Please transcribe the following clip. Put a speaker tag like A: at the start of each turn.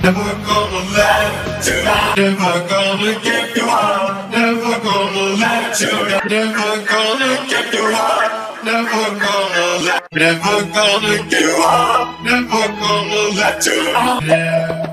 A: Never gonna let you down. Never gonna give you up. Never gonna let you down. Never gonna give you up. Never gonna let. Never gonna give you up. Never gonna let you down.